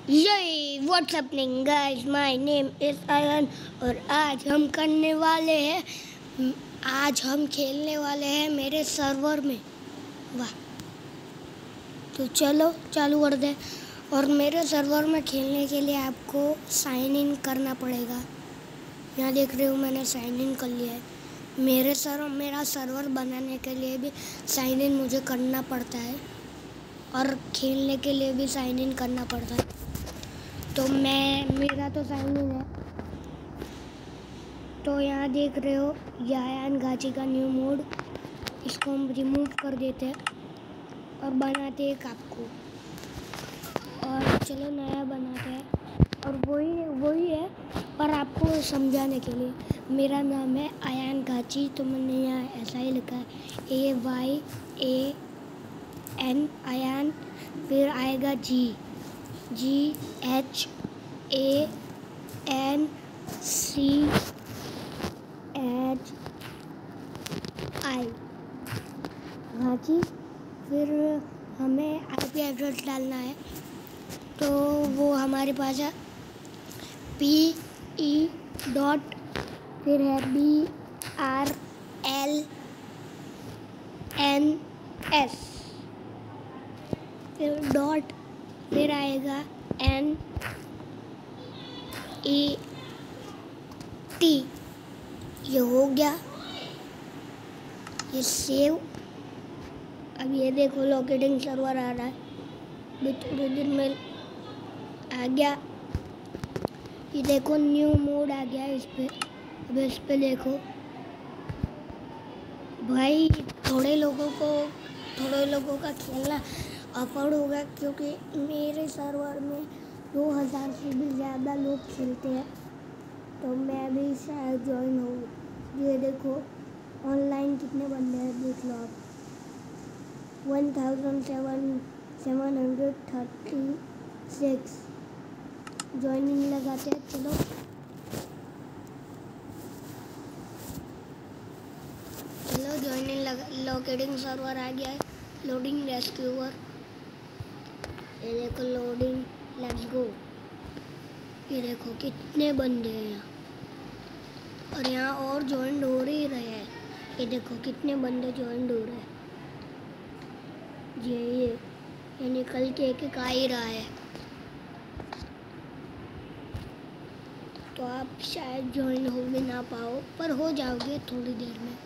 ये what's happening guys, my name is Ayan और आज हम खेलने वाले हैं मेरे सर्वर में। वाह, तो चलो चालू कर दे। और मेरे सर्वर में खेलने के लिए आपको साइन इन करना पड़ेगा। यहाँ देख रहे हो मैंने साइन इन कर लिया है। मेरा सर्वर बनाने के लिए भी साइन इन मुझे करना पड़ता है और खेलने के लिए भी साइन इन करना पड़ता है। तो मेरा तो साइन इन है। तो यहाँ देख रहे हो अयान घाची का न्यू मोड, इसको हम रिमूव कर देते हैं और बनाते एक आपको। और चलो नया बनाते हैं और वही है पर आपको समझाने के लिए। मेरा नाम है अयान घाची, तो मैंने यहाँ ऐसा ही लिखा है AYAN अयान, फिर आएगा GHANCI घाची। फिर हमें IP एड्रेस डालना है, तो वो हमारे पास है PE डॉट, फिर है BRLNS, फिर डॉट, फिर आएगा NET। ये हो गया, ये सेव। अब ये देखो लोकेटिंग सर्वर आ रहा है, भी थोड़ी देर में आ गया। ये देखो न्यू मोड आ गया इस पे। अब इस पे देखो भाई, थोड़े लोगों का खेलना अफोर्ड होगा, क्योंकि मेरे सर्वर में 2000 से भी ज़्यादा लोग खेलते हैं। तो मैं भी शायद ज्वाइन हूँ। ये देखो ऑनलाइन कितने बंदे हैं, देख लो आप। 1736 ज्वाइनिंग लगाते हैं। चलो ज्वाइनिंग लोकेटिंग सर्वर आ गया है। लोडिंग रेस्क्यूअर, ये देखो लोडिंग, लेट्स गो। ये देखो कितने बंदे हैं यहाँ, और यहाँ और ज्वाइन हो ही रहे हैं। ये देखो कितने बंदे ज्वाइन हो रहे हैं। ये निकल के एक आ ही रहा है। तो आप शायद ज्वाइन हो भी ना पाओ, पर हो जाओगे थोड़ी देर में।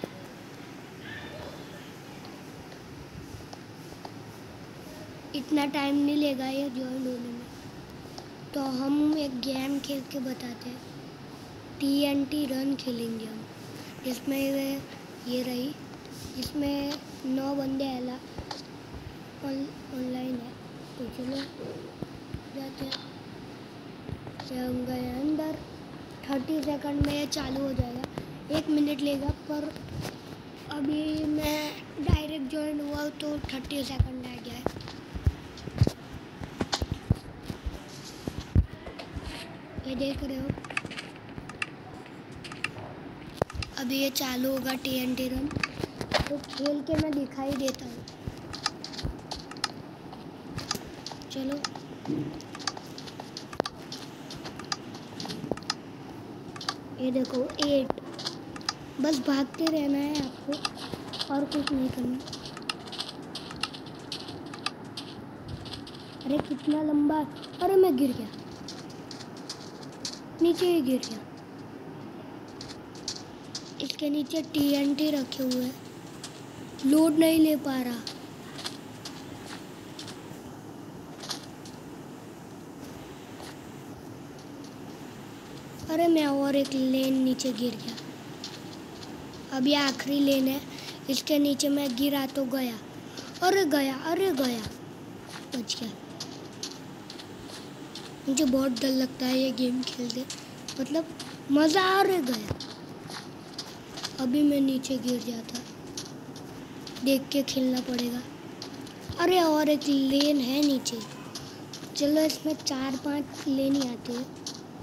इतना टाइम नहीं लेगा ये ज्वाइन होने में। तो हम एक गेम खेल के बताते हैं। TNT रन खेलेंगे हम, जिसमें ये रही, जिसमें 9 बंदे ऑनलाइन है। तो चलो जाते हैं। हम गए अंदर। 30 सेकंड में ये चालू हो जाएगा। 1 मिनट लेगा, पर अभी मैं डायरेक्ट ज्वाइन हुआ तो 30 सेकंड आ गया है। ये देख रहे हो, अभी ये चालू होगा TNT रन। तो खेल के मैं दिखाई देता हूँ। चलो ये देखो 8, बस भागते रहना है आपको और कुछ नहीं करना। अरे कितना लंबा, अरे मैं गिर गया, नीचे ही गिर गया। इसके नीचे TNT रखे हुए हैं, लोड नहीं ले पा रहा। अरे मैं और एक लेन नीचे गिर गया। अब ये आखिरी लेन है, इसके नीचे मैं गिरा तो गया। अरे गया बच गया। मुझे बहुत डर लगता है ये गेम खेलते, मतलब मज़ा आ रहा गया। अभी मैं नीचे गिर जाता, देख के खेलना पड़ेगा। अरे और एक लेन है नीचे। चलो इसमें 4-5 लेन ही आते हैं।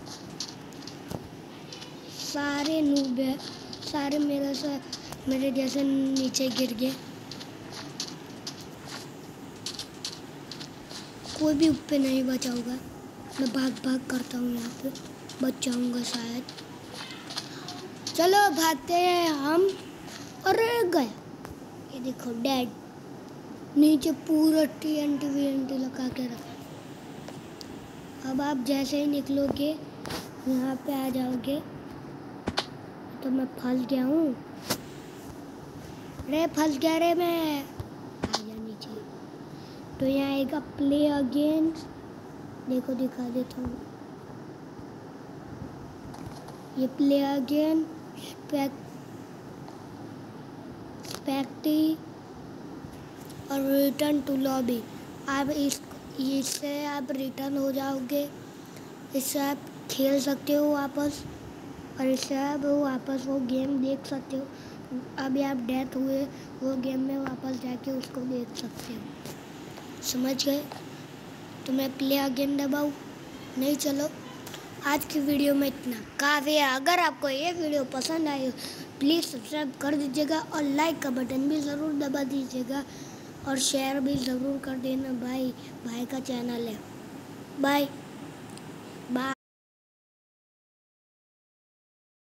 सारे नूब है, सारे मेरे जैसे नीचे गिर गए। कोई भी ऊपर नहीं बचा होगा। मैं भाग भाग करता हूँ, यहाँ पे बच जाऊँगा शायद। चलो भागते हैं हम। अरे गया, ये देखो डेड। नीचे पूरा TNT VNT लगा के रखा। अब आप जैसे ही निकलोगे यहाँ पे आ जाओगे। तो मैं फंस गया हूँ। रे फंस गया रे मैं। आ गया नीचे। तो यहाँ आएगा प्ले अगेन। देखो दिखा देता हूँ। ये प्ले अगेन स्पेक्टी और रिटर्न टू लॉबी। आप इससे आप रिटर्न हो जाओगे। इससे आप खेल सकते हो वापस, और इससे आप वापस वो गेम देख सकते हो। अभी आप डेथ हुए वो गेम में वापस जाके उसको देख सकते हो। समझ गए? तो मैं प्ले अगेन दबाऊँ? नहीं, चलो आज की वीडियो में इतना काफ़ी है। अगर आपको ये वीडियो पसंद आई हो प्लीज़ सब्सक्राइब कर दीजिएगा और लाइक का बटन भी ज़रूर दबा दीजिएगा और शेयर भी ज़रूर कर देना। भाई का चैनल है। बाय।